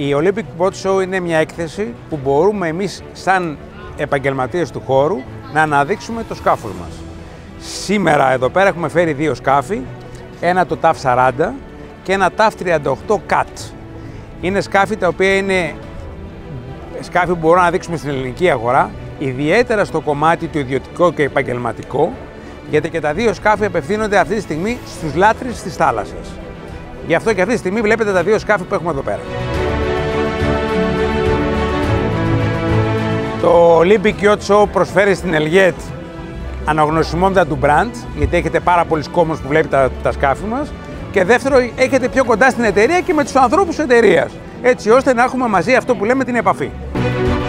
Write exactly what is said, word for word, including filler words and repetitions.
Η Olympic Boat Show είναι μια έκθεση που μπορούμε εμείς σαν επαγγελματίες του χώρου να αναδείξουμε το σκάφος μας. Σήμερα εδώ πέρα έχουμε φέρει δύο σκάφη, ένα το ταφ σαράντα και ένα ταφ τριάντα οκτώ κατ. Είναι σκάφη τα οποία είναι σκάφη που μπορούμε να δείξουμε στην ελληνική αγορά, ιδιαίτερα στο κομμάτι του ιδιωτικό και επαγγελματικό, γιατί και τα δύο σκάφη απευθύνονται αυτή τη στιγμή στους λάτρεις της θάλασσας. Γι' αυτό και αυτή τη στιγμή βλέπετε τα δύο σκάφη που έχουμε εδώ πέρα. Το Olympic Yacht Show προσφέρει στην Ελγέτ αναγνωσιμότητα του brand, γιατί έχετε πάρα πολλούς κόσμους που βλέπει τα, τα σκάφη μας, και δεύτερο, έχετε πιο κοντά στην εταιρεία και με τους ανθρώπους της εταιρείας, έτσι ώστε να έχουμε μαζί αυτό που λέμε την επαφή.